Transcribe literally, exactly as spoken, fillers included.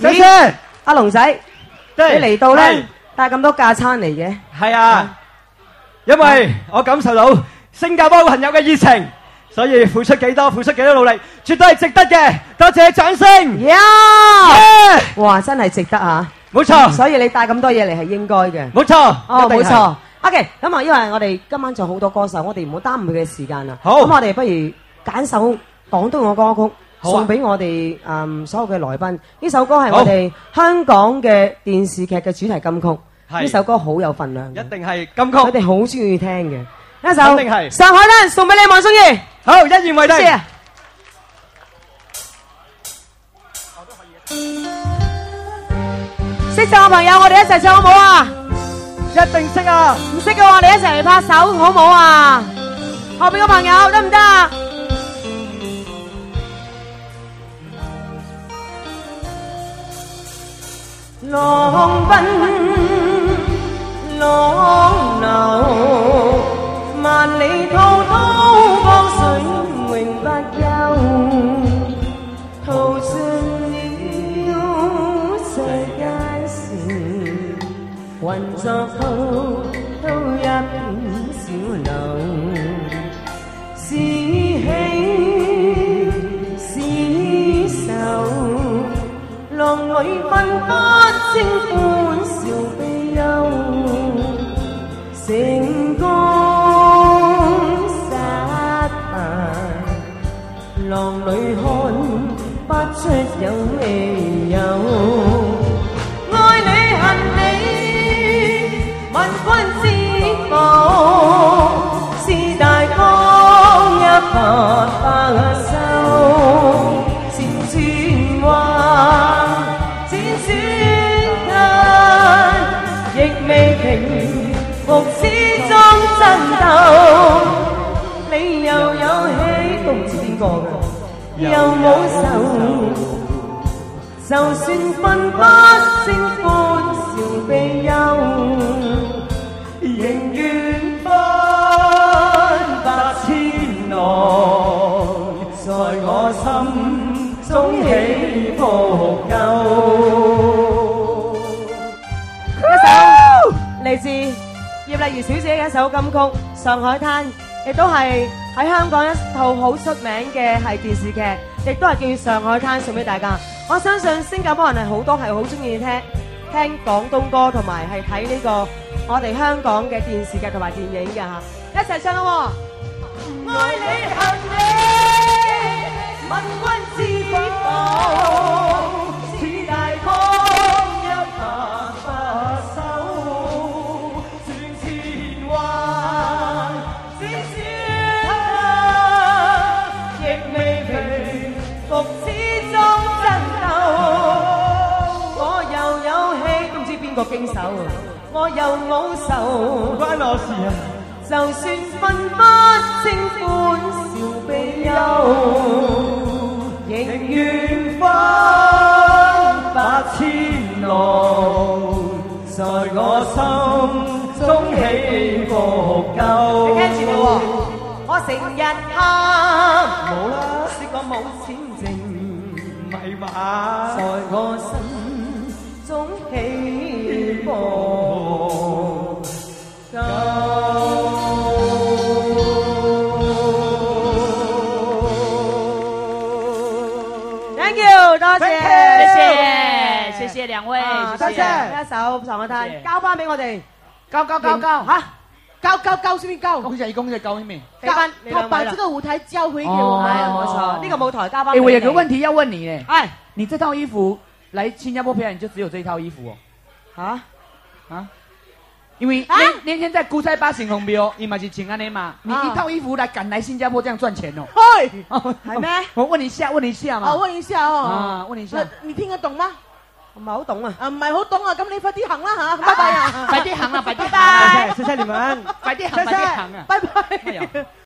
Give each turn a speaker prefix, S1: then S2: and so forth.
S1: 謝謝
S2: 阿龍仔，你嚟到咧帶咁多架撐嚟嘅。
S1: 係啊，因為我感受到新加坡朋友嘅熱情，所以付出幾多，付出幾多努力，絕對係值得嘅。多謝掌聲。
S2: 呀！哇，真係值得啊！
S1: 冇錯，
S2: 所以你帶咁多嘢嚟係應該嘅。
S1: 冇錯，
S2: 哦，冇錯。OK， 咁啊，因為我哋今晚仲好多歌手，我哋唔好耽誤佢嘅時間啦。
S1: 好，
S2: 咁我哋不如揀首廣東嘅歌曲。送俾我哋誒所有嘅來賓，呢首歌係我哋香港嘅電視劇嘅主題金曲，呢首歌好有份量，
S1: 一定係金曲，
S2: 佢哋好中意聽嘅。一首
S1: 肯定係
S2: 上海灘送俾你黃宗義，
S1: 好，一言為定。
S2: 識唱嘅朋友，我哋一齊唱好唔好啊？
S1: 一定識啊！
S2: 唔識嘅話，我哋一齊嚟拍手好唔好啊？後邊嘅朋友得唔得啊？浪奔浪流，萬里滔滔江水永不休，淘盡了世間事，混作滔滔一片小流，是喜是愁，浪裏分不清歡笑悲憂，成功失敗，浪裏看不出有未有，愛你恨你，問君知否？是大江一發發收，是轉彎。未平復始終爭鬥，你又有喜都唔知邊個嘅，又冇愁，就算分不清歡笑悲憂，仍願分百千浪，在我心中起伏夠。嚟自葉麗儀小姐嘅一首金曲《上海灘》，亦都係喺香港一套好出名嘅係電視劇，亦都係叫《上海灘》送俾大家。我相信新加坡人係好多係好中意聽聽廣東歌，同埋係睇呢個我哋香港嘅電視劇同埋電影嘅嚇，一齊唱啦！愛你恨你，問君知否？似大江一發發收。復始終爭鬥，我又有喜，都唔知邊個經手，我又冇愁，關我事啊！就算分不清歡笑悲憂，仍願分百千浪，在我心中起伏夠。你聽住你喎，我成日喊，冇啦，說我冇錢。在我心中起伏夠。Thank you， 多謝，謝謝，謝謝兩位，多謝。一首上海灘，交翻俾我哋，
S3: 交交交交
S2: 嚇。
S3: 高高高是邊高？
S4: 恭喜恭喜高一面。
S3: 他把這個舞台交回給我們。
S2: 冇錯，呢個舞台交翻。
S4: 誒，我有個問題要問你誒。
S2: 係，
S4: 你這套衣服來新加坡表演就只有這一套衣服哦？
S2: 嚇
S4: 啊？因為那那天在古塞巴行紅標，你嘛是請安尼嘛？你一套衣服來趕來新加坡這樣賺錢哦？
S3: 係，係咩？
S4: 我問一下，問一下嘛。
S3: 哦，問一下哦。
S4: 啊，問一下。
S3: 你聽得懂嗎？
S2: 唔係好懂啊，
S3: 啊唔係好懂啊，咁你快啲行啦嚇，拜拜啊，
S4: 快啲行啊，快啲行，
S2: 拜拜，謝謝你們，
S4: 快啲行，快啲行啊，
S3: 拜拜。